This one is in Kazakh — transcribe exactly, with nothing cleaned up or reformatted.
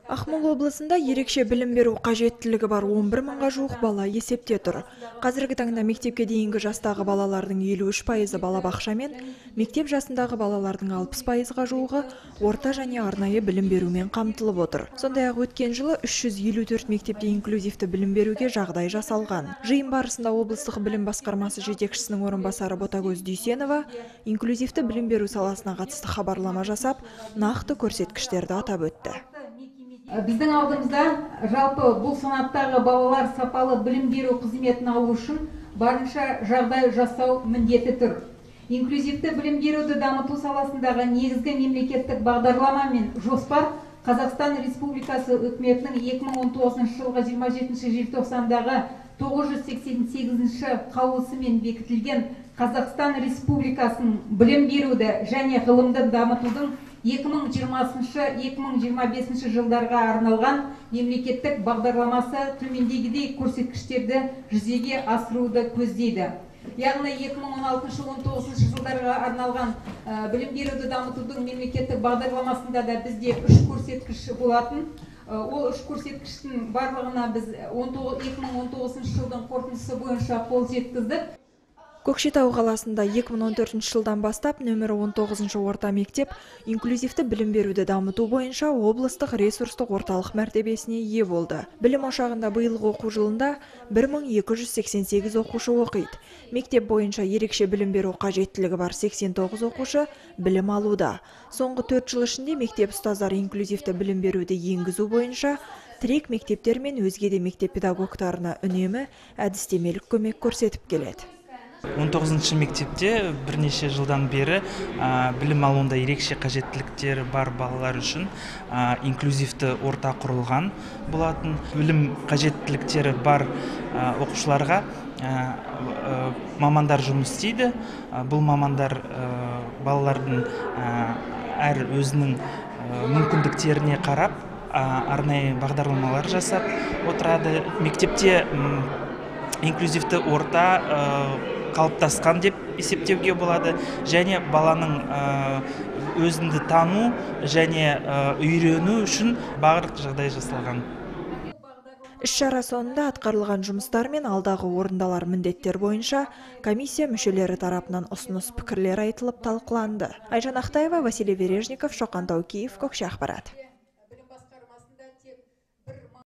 Ақмола облысында ерекше білім беру қажеттілігі бар он бір мыңға жуық бала есепте тұр. Қазіргі таңда мектепке дейінгі жастағы балалардың елу үш пайызы балабақша мен мектеп жасындағы балалардың алпыс пайызға жуығы орта және арнайы білім берумен қамтылып отыр. Сондай-ақ өткен жылы үш жүз елу төрт мектепте инклюзивті білім беруге жағдай жасалған. Жиын барысында облыстық білім басқармасы жетекшісінің орынбасары Ботагөз Дүйсенова инклюзивті білім беру саласына қатысты хабарлама жасап, нақты көрсеткіштерді атап өтті. Біздің алдымызда жалпы бұл санаттағы балалар сапалы білім беру қызметін алу үшін барынша жағдай жасау міндеті тұр. Инклюзивті білім беруді дамыту саласындағы негізгі мемлекеттік бағдарлама мен жоспар Қазақстан Республикасы үкіметінің екі мың он тоғызыншы жылғы жиырма жетінші желтоқсандағы тоғыз жүз сексен сегізінші қаулысымен бекітілген Қазақстан Республикасының білім беруді және ғылымды дамытудың екі мың жиырмасыншы — екі мың жиырма бесінші жылдарға арналған мемлекеттік бағдарламасы төмендегідей көрсеткіштерді жүзеге асыруды көздейді. Яғни екі мың он алтыншы — он тоғызыншы жылдарға арналған білім беруді дамытудың мемлекеттік бағдарламасында да бізде үш көрсеткіш болатын. Ол үш көрсеткіштің барлығына біз екі мың он тоғызыншы жылдың қорытындысы бойынша қол жеткіздік. Көкшетау қаласында екі мың он төртінші жылдан бастап нөмірі он тоғызыншы орта мектеп инклюзивті білім беруді дамыту бойынша облыстық ресурстық орталық мәртебесіне ие болды. Білім ошағында биылғы оқу жылында бір мың екі жүз сексен сегіз оқушы оқиды. Мектеп бойынша ерекше білім беру қажеттілігі бар сексен тоғыз оқушы білім алуда. Соңғы төрт жыл ішінде мектеп ұстаздары инклюзивті білім беруді енгізу бойынша тірек мектептер мен өзге де мектеп педагогтарына үнемі әдістемелік көмек көрсетіп келеді. он тоғызыншы мектепте бірнеше жылдан бері білім алуында ерекше қажеттіліктері бар балалар үшін инклюзивті орта құрылған болатын. Білім қажеттіліктері бар оқушыларға мамандар жұмыс істейді. Бұл мамандар балалардың әр өзінің мүмкіндіктеріне қарап арнайы бағдарламалар жасап отырады. Мектепте инклюзивті орта қалыптасқан деп есептеуге болады, және баланың өзінді тану және үйрену үшін барлық жағдай жасалған. Іс-шара соңында атқарылған жұмыстар мен алдағы орындалар міндеттер бойынша комиссия мүшелері тарапынан ұсыныс пікірлер айтылып талқыланды. Айжан Ақтаева, Василий Вережников, Шоқан Таукеев, Көкше ақпарат.